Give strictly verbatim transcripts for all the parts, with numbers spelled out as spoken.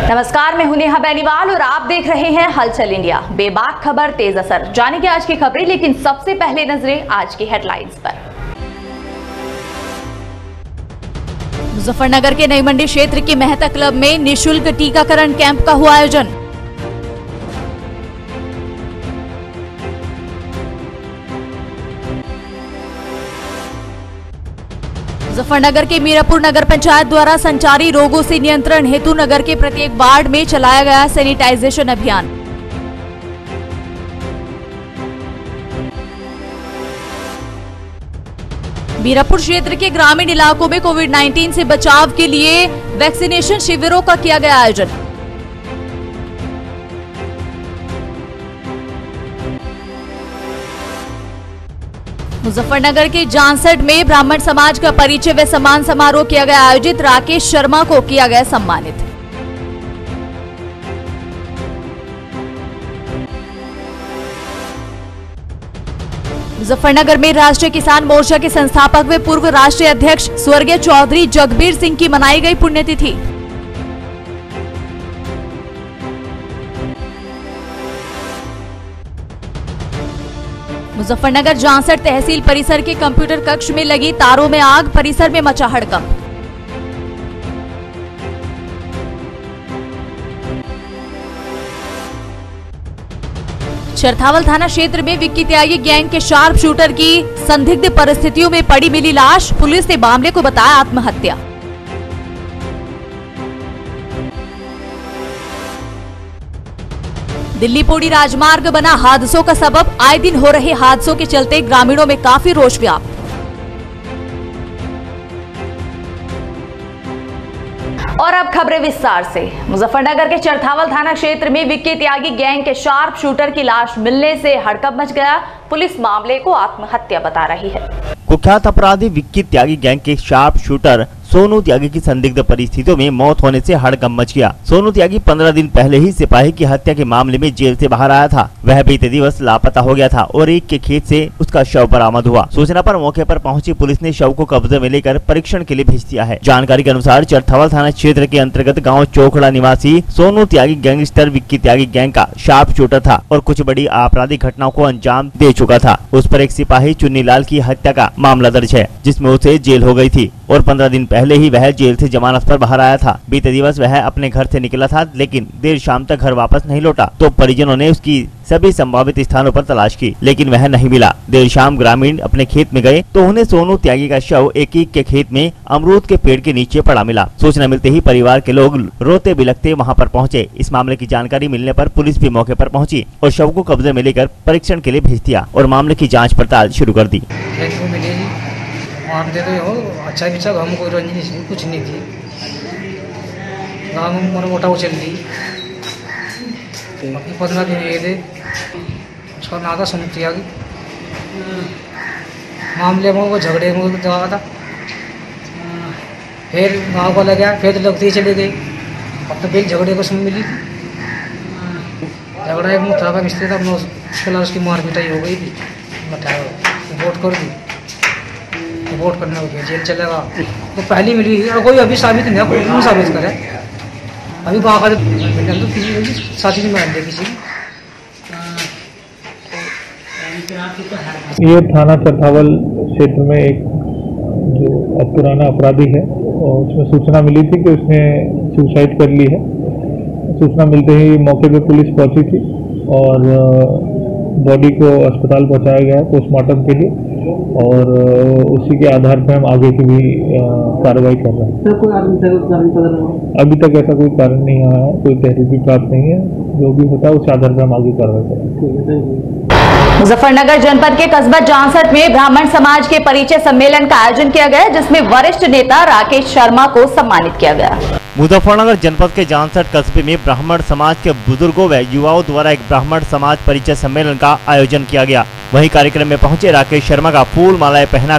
नमस्कार, मैं हूं नेहा बेनीवाल और आप देख रहे हैं हलचल इंडिया। बेबाक खबर, तेज असर। जानेंगे आज की खबरें, लेकिन सबसे पहले नजरें आज की हेडलाइंस पर। मुजफ्फरनगर के नई मंडी क्षेत्र के मेहता क्लब में निःशुल्क टीकाकरण कैंप का हुआ आयोजन। मुजफ्फरनगर के मीरापुर नगर पंचायत द्वारा संचारी रोगों से नियंत्रण हेतु नगर के प्रत्येक वार्ड में चलाया गया सैनिटाइजेशन अभियान। मीरापुर क्षेत्र के ग्रामीण इलाकों में कोविड उन्नीस से बचाव के लिए वैक्सीनेशन शिविरों का किया गया आयोजन। मुजफ्फरनगर के जानसठ में ब्राह्मण समाज का परिचय व सम्मान समारोह किया गया आयोजित। राकेश शर्मा को किया गया सम्मानित। मुजफ्फरनगर में राष्ट्रीय किसान मोर्चा के संस्थापक व पूर्व राष्ट्रीय अध्यक्ष स्वर्गीय चौधरी जगबीर सिंह की मनाई गई पुण्यतिथि। मुजफ्फरनगर जानसठ तहसील परिसर के कंप्यूटर कक्ष में लगी तारों में आग, परिसर में मचा हड़कंप। चरथावल थाना क्षेत्र में विक्की त्यागी गैंग के शार्प शूटर की संदिग्ध परिस्थितियों में पड़ी मिली लाश, पुलिस ने मामले को बताया आत्महत्या। दिल्ली पुणे राजमार्ग बना हादसों का सबब, आए दिन हो रहे हादसों के चलते ग्रामीणों में काफी रोष व्याप्त। और अब खबरें विस्तार से। मुजफ्फरनगर के चरथावल थाना क्षेत्र में विक्की त्यागी गैंग के शार्प शूटर की लाश मिलने से हड़कंप मच गया। पुलिस मामले को आत्महत्या बता रही है। कुख्यात अपराधी विक्की त्यागी गैंग के शार्प शूटर सोनू त्यागी की संदिग्ध परिस्थितियों में मौत होने से हड़कंप मच गया। सोनू त्यागी पंद्रह दिन पहले ही सिपाही की हत्या के मामले में जेल से बाहर आया था। वह बीते दिवस लापता हो गया था और एक के खेत से उसका शव बरामद हुआ। सूचना पर मौके पर पहुंची पुलिस ने शव को कब्जे में लेकर परीक्षण के लिए भेज दिया है। जानकारी के अनुसार चरथावल थाना क्षेत्र के अंतर्गत गाँव चोखड़ा निवासी सोनू त्यागी गैंगस्टर विक्की त्यागी गैंग का शार्प शूटर था और कुछ बड़ी आपराधिक घटनाओं को अंजाम दे चुका था। उस पर एक सिपाही चुन्नीलाल की हत्या का मामला दर्ज है, जिसमें उसे जेल हो गई थी और पंद्रह दिन पहले ही वह जेल से जमानत पर बाहर आया था। बीते दिवस वह अपने घर से निकला था, लेकिन देर शाम तक घर वापस नहीं लौटा, तो परिजनों ने उसकी सभी संभावित स्थानों पर तलाश की, लेकिन वह नहीं मिला। देर शाम ग्रामीण अपने खेत में गए तो उन्हें सोनू त्यागी का शव एक एक के खेत में अमरूद के पेड़ के नीचे पड़ा मिला। सूचना मिलते ही परिवार के लोग रोते बिलखते वहां पर पहुंचे। इस मामले की जानकारी मिलने पर पुलिस भी मौके पर पहुंची और शव को कब्जे में लेकर परीक्षण के लिए भेज दिया और मामले की जाँच पड़ताल शुरू कर दी। आप दे दो अच्छा अच्छा हम कोई रंजनी कुछ नहीं थी, गाँव में मोटा मोटा वो चल रही अपनी पंद्रह दिन ये थे। उसका नाता सुनती आगे मामले में वो झगड़े में दवा था। फिर गाँव को लग गया, फिर लगते ही चले गए। अब तो फिर झगड़े को सुन मिली थी। झगड़ा एक मुँह था मिस्त्री था, उसके उसकी मार पिटाई हो गई थी। वोट कर दी, वोट करने हो गया, जेल चलेगा। तो पहली मिली और कोई अभी साबित नहीं है, कोई नहीं साबित करे अभी वहाँ का तो किसी साथी से मान दे किसी। ये थाना चरथावल क्षेत्र में एक जो पुराना अपराधी है और उसमें सूचना मिली थी कि उसने सुसाइड कर ली है। सूचना मिलते ही मौके पे पुलिस पहुंची थी और बॉडी को अस्पताल पहुंचाया गया पोस्टमार्टम के लिए और उसी के आधार पर हम आगे की भी कार्रवाई कर रहे हैं। सर, कोई अभी तक ऐसा कोई कारण नहीं आया है, कोई तहरीर भी प्राप्त नहीं है। जो भी होता है उस आधार पर हम आगे कार्रवाई करेंगे। मुजफ्फरनगर जनपद के कस्बा जानसठ में ब्राह्मण समाज के परिचय सम्मेलन का आयोजन किया गया, जिसमें वरिष्ठ नेता राकेश शर्मा को सम्मानित किया गया। मुजफ्फरनगर जनपद के जानसठ कस्बे में ब्राह्मण समाज के बुजुर्गों व युवाओं द्वारा एक ब्राह्मण समाज परिचय सम्मेलन का आयोजन किया गया। वहीं कार्यक्रम में पहुंचे राकेश शर्मा का फूल मालाएं पहनाकर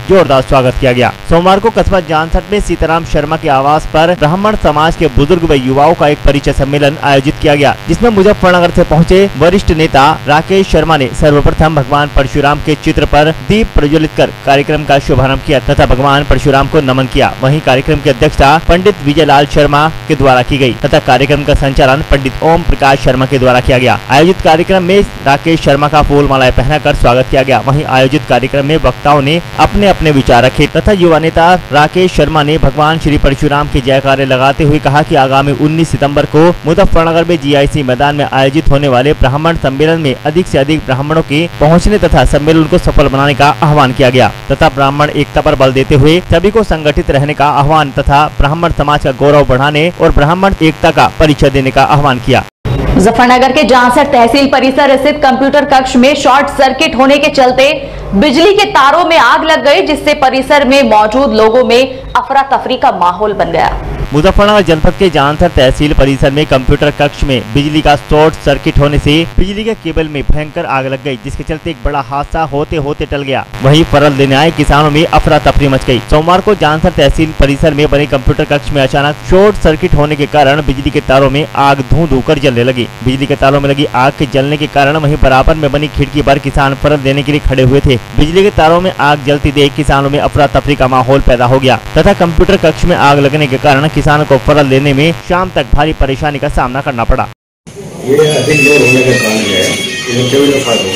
जोरदार स्वागत किया गया। सोमवार को कस्बा जानसठ में सीताराम शर्मा के आवास पर ब्राह्मण समाज के बुजुर्ग व युवाओं का एक परिचय सम्मेलन आयोजित किया गया, जिसमें मुजफ्फरनगर से पहुंचे वरिष्ठ नेता राकेश शर्मा ने सर्वप्रथम भगवान परशुराम के चित्र पर दीप प्रज्वलित कर कार्यक्रम का शुभारंभ किया तथा भगवान परशुराम को नमन किया। वहीं कार्यक्रम की अध्यक्षता पंडित विजय लाल शर्मा के द्वारा की गई तथा कार्यक्रम का संचालन पंडित ओम प्रकाश शर्मा के द्वारा किया गया। आयोजित कार्यक्रम में राकेश शर्मा का फूल मालाएं पहनाकर स्वागत किया गया। वहीं आयोजित कार्यक्रम में वक्ताओं ने अपने अपने विचार रखे तथा युवा नेता राकेश शर्मा ने भगवान श्री परशुराम के जयकारे लगाते हुए कहा कि आगामी उन्नीस सितंबर को मुजफ्फरनगर में जीआईसी मैदान में आयोजित होने वाले ब्राह्मण सम्मेलन में अधिक से अधिक ब्राह्मणों के पहुंचने तथा सम्मेलन को सफल बनाने का आह्वान किया गया तथा ब्राह्मण एकता पर बल देते हुए सभी को संगठित रहने का आह्वान तथा ब्राह्मण समाज का गौरव बढ़ाने और ब्राह्मण एकता का परिचय देने का आह्वान किया। मुजफ्फरनगर के जानसठ तहसील परिसर स्थित कंप्यूटर कक्ष में शॉर्ट सर्किट होने के चलते बिजली के तारों में आग लग गई, जिससे परिसर में मौजूद लोगों में अफरा तफरी का माहौल बन गया। मुजफ्फरनगर जनपद के जानसठ तहसील परिसर में कंप्यूटर कक्ष में बिजली का शॉर्ट सर्किट होने से बिजली के केबल में भयंकर आग लग गई, जिसके चलते एक बड़ा हादसा होते होते टल गया। वहीं फरल लेने आए किसानों में अफरा तफरी मच गई। सोमवार को जानसठ तहसील परिसर में बने कंप्यूटर कक्ष में अचानक शॉर्ट सर्किट होने के कारण बिजली के तारों में आग धू धू कर जलने लगी। बिजली के तारों में लगी आग के जलने के कारण वहीं बराबर में बनी खिड़की पर किसान फरल लेने के लिए खड़े हुए थे। बिजली के तारों में आग जलती देख किसानों में अफरा तफरी का माहौल पैदा हो गया तथा कंप्यूटर कक्ष में आग लगने के कारण किसानों को फरल लेने में शाम तक भारी परेशानी का सामना करना पड़ा। ये अधिक लोड होने के कारण जो है ये केबल में फर्क हो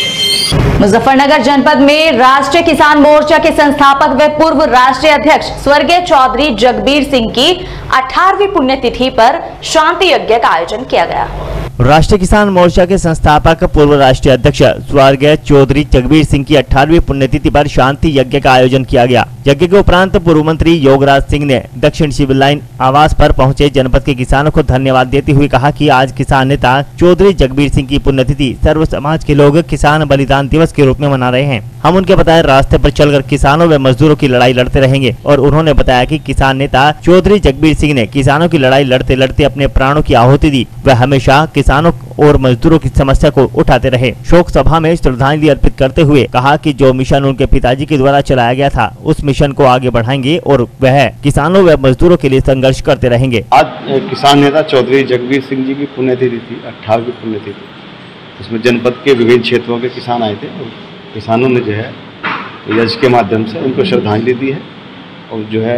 गया। मुजफ्फरनगर जनपद में राष्ट्रीय किसान मोर्चा के संस्थापक व पूर्व राष्ट्रीय अध्यक्ष स्वर्गीय चौधरी जगबीर सिंह की अठारहवीं पुण्यतिथि पर शांति यज्ञ का आयोजन किया गया। राष्ट्रीय किसान मोर्चा के संस्थापक पूर्व राष्ट्रीय अध्यक्ष स्वर्गीय चौधरी जगबीर सिंह की अठारहवीं पुण्यतिथि पर शांति यज्ञ का आयोजन किया गया। यज्ञ के उपरांत पूर्व मंत्री योगराज सिंह ने दक्षिण सिविल लाइन आवास पर पहुंचे जनपद के किसानों को धन्यवाद देते हुए कहा कि आज किसान नेता चौधरी जगबीर सिंह की पुण्यतिथि सर्व समाज के लोग किसान बलिदान दिवस के रूप में मना रहे हैं। हम उनके बताए रास्ते पर चलकर किसानों व मजदूरों की लड़ाई लड़ते रहेंगे और उन्होंने बताया कि किसान नेता चौधरी जगबीर सिंह ने किसानों की लड़ाई लड़ते लड़ते अपने प्राणों की आहुति दी। वह हमेशा किसानों और मजदूरों की समस्या को उठाते रहे। शोक सभा में श्रद्धांजलि अर्पित करते हुए कहा कि जो मिशन उनके पिताजी के द्वारा चलाया गया था उस मिशन को आगे बढ़ाएंगे और वह किसानों व मजदूरों के लिए संघर्ष करते रहेंगे। आज किसान नेता चौधरी जगबीर सिंह जी की पुण्यतिथि थी, अट्ठारहवीं पुण्यतिथि। उसमें जनपद के विभिन्न क्षेत्रों के किसान आए थे और किसानों ने जो है यज्ञ के माध्यम से उनको श्रद्धांजलि दी है और जो है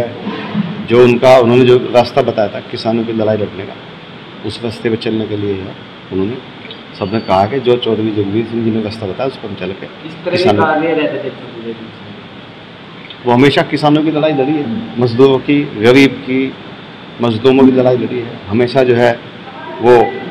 जो उनका उन्होंने जो रास्ता बताया था किसानों की लड़ाई लड़ने का, उस रास्ते पे चलने के लिए है उन्होंने सबने कहा कि जो चौधरी जगबीर सिंह जी ने रास्ता बताया उस पर चल के किसानों वो हमेशा किसानों की लड़ाई लड़ी है, मजदूरों की, गरीब की, मजदूरों की लड़ाई लड़ी है। हमेशा जो है वो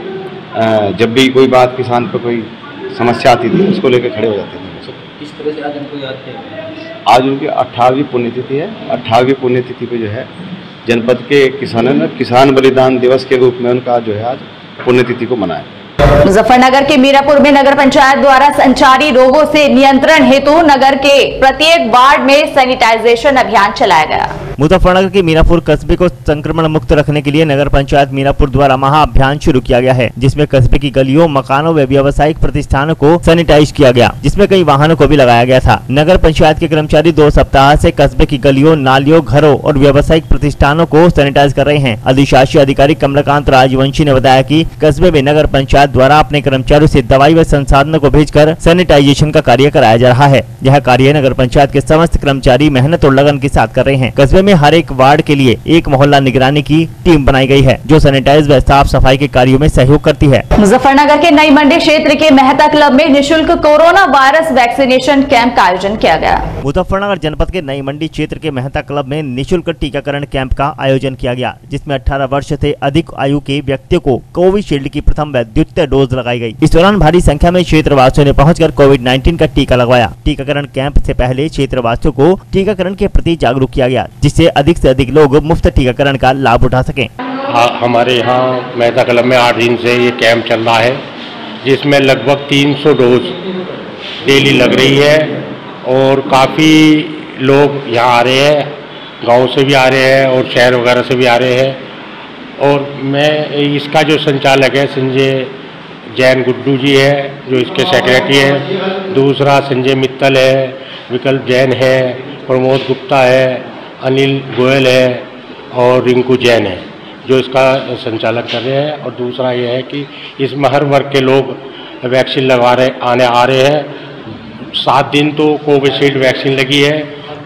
जब भी कोई बात किसान पर कोई समस्या आती थी उसको लेकर खड़े हो जाते थे। किस तरह से आज उनको याद किया? आज उनकी अट्ठारहवीं पुण्यतिथि है। अट्ठारहवीं पुण्यतिथि पे जो है जनपद के किसानों ने किसान बलिदान दिवस के रूप में उनका जो है आज पुण्यतिथि को मनाया। मुजफ्फरनगर के मीरापुर में नगर पंचायत द्वारा संचारी रोगों से नियंत्रण हेतु नगर के प्रत्येक वार्ड में सैनिटाइजेशन अभियान चलाया गया। मुजफ्फरनगर के मीरापुर कस्बे को संक्रमण मुक्त रखने के लिए नगर पंचायत मीरापुर द्वारा महाअभियान शुरू किया गया है, जिसमें कस्बे की गलियों, मकानों व व्यावसायिक प्रतिष्ठानों को सैनिटाइज किया गया, जिसमें कई वाहनों को भी लगाया गया था। नगर पंचायत के कर्मचारी दो सप्ताह से कस्बे की गलियों, नालियों, घरों और व्यावसायिक प्रतिष्ठानों को सैनिटाइज कर रहे हैं। अधिशासी अधिकारी कमलाकांत राजवंशी ने बताया कि कस्बे में नगर पंचायत द्वारा अपने कर्मचारियों से दवाई व संसाधनों को भेजकर सैनिटाइजेशन का कार्य कराया जा रहा है। यह कार्य नगर पंचायत के समस्त कर्मचारी मेहनत और लगन के साथ कर रहे हैं। कस्बे में हर एक वार्ड के लिए एक मोहल्ला निगरानी की टीम बनाई गई है, जो सैनिटाइज व साफ सफाई के कार्यों में सहयोग करती है। मुजफ्फरनगर के नई मंडी क्षेत्र के मेहता क्लब में निःशुल्क कोरोना वायरस वैक्सीनेशन कैंप का आयोजन किया गया। मुजफ्फरनगर जनपद के नई मंडी क्षेत्र के मेहता क्लब में निःशुल्क टीकाकरण कैंप का आयोजन किया गया, जिसमें अठारह वर्ष से अधिक आयु के व्यक्तियों को कोविशील्ड की प्रथम व द्वितीय डोज लगाई गई। इस दौरान भारी संख्या में क्षेत्रवासियों ने पहुंचकर कोविड नाइन्टीन का टीका लगवाया। टीकाकरण कैंप से पहले क्षेत्रवासियों को टीकाकरण के प्रति जागरूक किया गया, जिससे अधिक से अधिक लोग मुफ्त टीकाकरण का लाभ उठा सकें। हाँ, हमारे यहाँ मेहता क्लब में आठ दिन से ये कैंप चल रहा है, जिसमें लगभग तीन सौ डोज डेली लग रही है और काफ़ी लोग यहाँ आ रहे हैं, गांव से भी आ रहे हैं और शहर वगैरह से भी आ रहे हैं। और मैं इसका जो संचालक है संजय जैन गुड्डू जी है, जो इसके सेक्रेटरी हैं। दूसरा संजय मित्तल है, विकल्प जैन है, प्रमोद गुप्ता है, अनिल गोयल है और रिंकू जैन है जो इसका संचालन कर रहे हैं। और दूसरा ये है कि इसमें हर वर्ग के लोग वैक्सीन लगवा रहे आने आ रहे हैं। सात दिन तो कोविशील्ड वैक्सीन लगी है,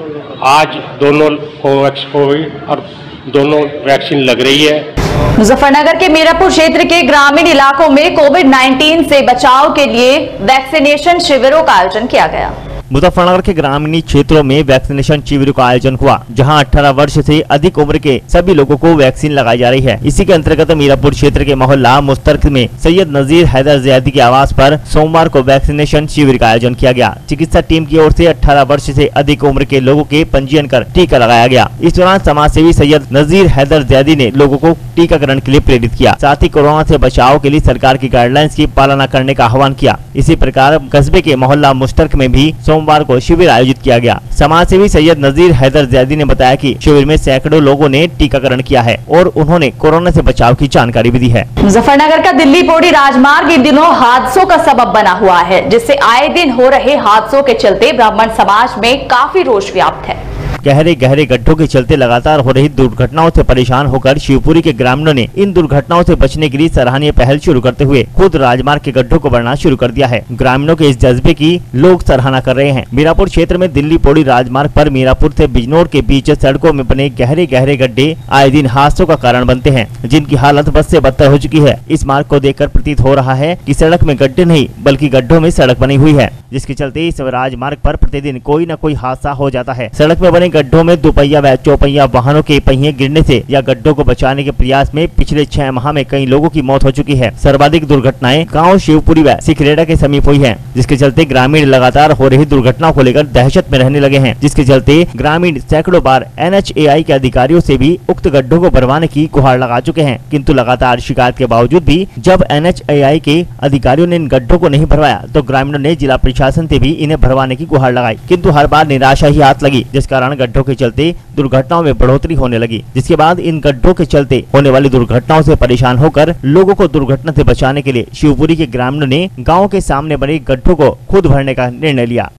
आज दोनों कोवैक्स कोविड और दोनों वैक्सीन लग रही है। मुजफ्फरनगर के मीरापुर क्षेत्र के ग्रामीण इलाकों में कोविड नाइन्टीन से बचाव के लिए वैक्सीनेशन शिविरों का आयोजन किया गया। मुजफ्फरनगर के ग्रामीण क्षेत्रों में वैक्सीनेशन शिविरों का आयोजन हुआ, जहां अठारह वर्ष से अधिक उम्र के सभी लोगों को वैक्सीन लगाई जा रही है। इसी के अंतर्गत मीरापुर क्षेत्र के मोहल्ला मुस्तरक में सैयद नजीर हैदर ज़ियादी के आवास पर सोमवार को वैक्सीनेशन शिविर का आयोजन किया गया। चिकित्सा टीम की ओर से अठारह वर्ष से अधिक उम्र के लोगों के पंजीयन कर टीका लगाया गया। इस दौरान समाज सेवी सैयद नजीर हैदर ज़ियादी ने लोगों को टीकाकरण के लिए प्रेरित किया, साथ ही कोरोना से बचाव के लिए सरकार की गाइडलाइंस की पालना करने का आह्वान किया। इसी प्रकार कस्बे के मोहल्ला मुस्तरक में भी सोमवार को शिविर आयोजित किया गया। समाज सेवी सैयद नजीर हैदर ज़ियादी ने बताया कि शिविर में सैकड़ों लोगों ने टीकाकरण किया है और उन्होंने कोरोना से बचाव की जानकारी भी दी है। मुजफ्फरनगर का दिल्ली पौड़ी राजमार्ग इन दिनों हादसों का सबब बना हुआ है, जिससे आए दिन हो रहे हादसों के चलते ब्राह्मण समाज में काफी रोष व्याप्त है। गहरे गहरे गड्ढों के चलते लगातार हो रही दुर्घटनाओं से परेशान होकर शिवपुरी के ग्रामीणों ने इन दुर्घटनाओं से बचने के लिए सराहनीय पहल शुरू करते हुए खुद राजमार्ग के गड्ढों को भरना शुरू कर दिया है। ग्रामीणों के इस जज्बे की लोग सराहना कर रहे हैं। मीरापुर क्षेत्र में दिल्ली पौड़ी राजमार्ग पर मीरापुर से बिजनौर के बीच सड़कों में बने गहरे गहरे गड्ढे आए दिन हादसों का कारण बनते हैं, जिनकी हालत बद से बदतर हो चुकी है। इस मार्ग को देखकर प्रतीत हो रहा है कि सड़क में गड्ढे नहीं बल्कि गड्ढों में सड़क बनी हुई है, जिसके चलते इस राजमार्ग पर प्रतिदिन कोई न कोई हादसा हो जाता है। सड़क में बने गड्ढों में दोपहिया व चौपहिया वाहनों के पहिए गिरने से या गड्ढों को बचाने के प्रयास में पिछले छह माह में कई लोगों की मौत हो चुकी है। सर्वाधिक दुर्घटनाएं गांव शिवपुरी व सिखरेड़ा के समीप हुई हैं, जिसके चलते ग्रामीण लगातार हो रही दुर्घटनाओं को लेकर दहशत में रहने लगे हैं, जिसके चलते ग्रामीण सैकड़ों बार एन एच ए आई के अधिकारियों से भी उक्त गड्ढों को भरवाने की गुहार लगा चुके हैं, किंतु लगातार शिकायत के बावजूद भी जब एन एच ए आई के अधिकारियों ने इन गड्ढों को नहीं भरवाया तो ग्रामीणों ने जिला प्रशासन से भी इन्हें भरवाने की गुहार लगाई, किंतु हर बार निराशा ही हाथ लगी, जिस कारण गड्ढों के चलते दुर्घटनाओं में बढ़ोतरी होने लगी। जिसके बाद इन गड्ढों के चलते होने वाली दुर्घटनाओं से परेशान होकर लोगों को दुर्घटना से बचाने के लिए शिवपुरी के ग्रामीणों ने गांव के सामने बने गड्ढों को खुद भरने का निर्णय लिया।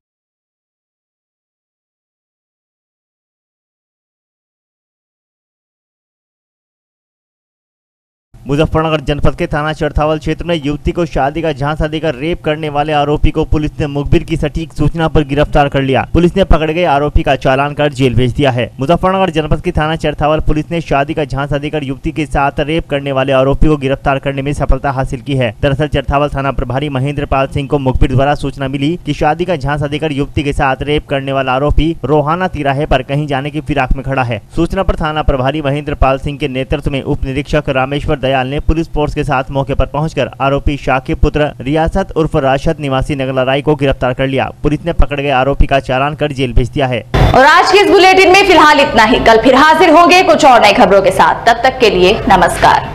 मुजफ्फरनगर जनपद के थाना चरथावल क्षेत्र में युवती को शादी का झांसा देकर रेप करने वाले आरोपी को पुलिस ने मुखबिर की सटीक सूचना पर गिरफ्तार कर लिया। पुलिस ने पकड़े गए आरोपी का चालान कर जेल भेज दिया है। मुजफ्फरनगर जनपद की थाना चरथावल पुलिस ने शादी का झांसा देकर युवती के साथ रेप करने वाले आरोपी को गिरफ्तार करने में सफलता हासिल की है। दरअसल चरथावल थाना प्रभारी महेंद्र पाल सिंह को मुखबिर द्वारा सूचना मिली कि शादी का झांसा देकर युवती के साथ रेप करने वाला आरोपी रोहाना तिराहे पर कहीं जाने की फिराक में खड़ा है। सूचना पर थाना प्रभारी महेंद्र पाल सिंह के नेतृत्व में उप निरीक्षक रामेश्वर दयाल ने पुलिस फोर्स के साथ मौके पर पहुंचकर आरोपी शाकिब पुत्र रियासत उर्फ राशद निवासी नगला राय को गिरफ्तार कर लिया। पुलिस ने पकड़ गए आरोपी का चालान कर जेल भेज दिया है। और आज के इस बुलेटिन में फिलहाल इतना ही। कल फिर हाजिर होंगे कुछ और नई खबरों के साथ। तब तक के लिए नमस्कार।